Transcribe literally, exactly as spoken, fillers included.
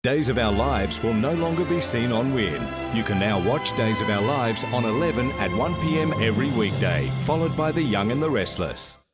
Days of Our Lives will no longer be seen on Win. You can now watch Days of Our Lives on eleven at one p m every weekday, followed by The Young and the Restless.